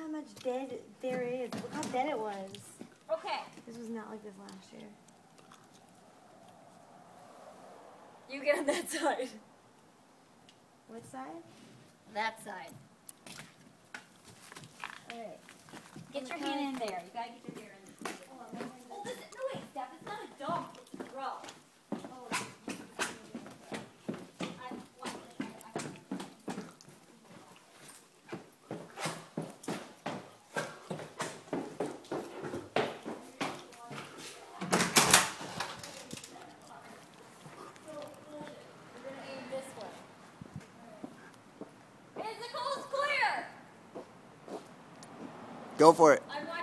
how much dead there is. Look how dead it was. Okay. This was not like this last year. You get on that side. What side? That side. Alright. Get your hand in there. You gotta get your hair in there. Oh, this is, no wait, Steph, it's not a dump, it's a row. Go for it.